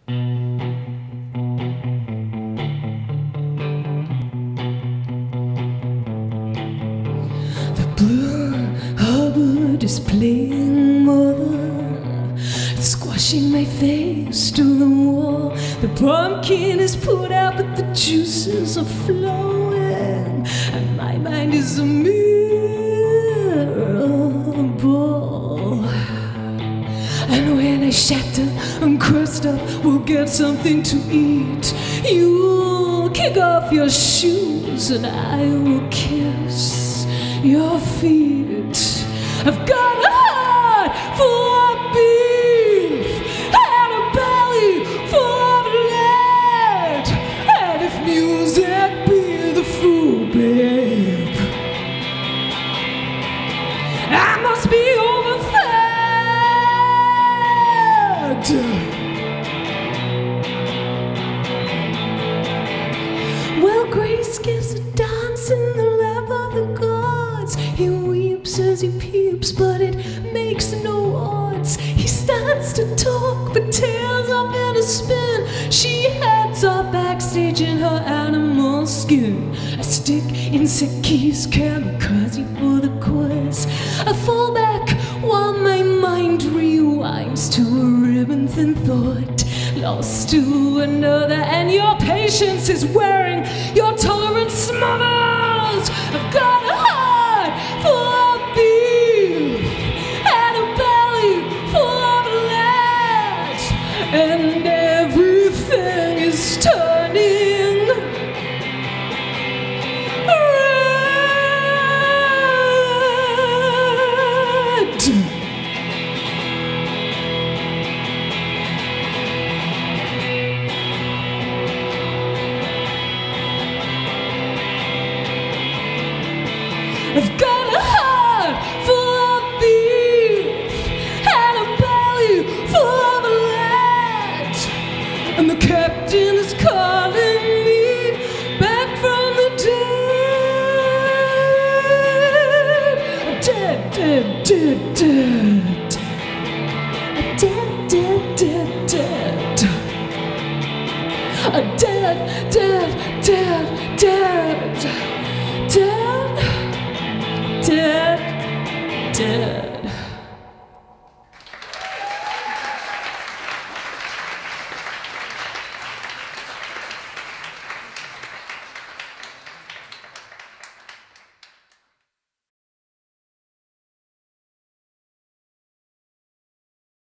The blue Hubbard is playing mother, squashing my face to the wall. The pumpkin is put out, but the juices are flowing, and my mind is a mirror ball. And when I shatter and crust up, we'll get something to eat. You'll kick off your shoes, and I will kiss your feet. I've got a heart full of beef and a belly full of lead. And if music be the food, babe, I must be overfed. Well, Grace gives a dance in the lap of the gods. He weeps as he peeps, but it makes no odds. He starts to talk, but tails up in a spin. She heads off backstage in her animal skin. I stick in Seki's kamikaze for the quiz. I fall back while my mind rewinds to a ribbon-thin thought, lost to another. And your patience is wearing, your tolerance smothers. I've got a heart full of beef and a belly full of lead, and everything is turning red. I've got a heart full of beef and a belly full of lead, and the captain is called